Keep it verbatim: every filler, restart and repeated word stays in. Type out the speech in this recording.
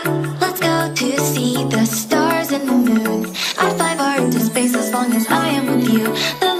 Let's go to see the stars and the moon. I'd fly far into space as long as I am with you. The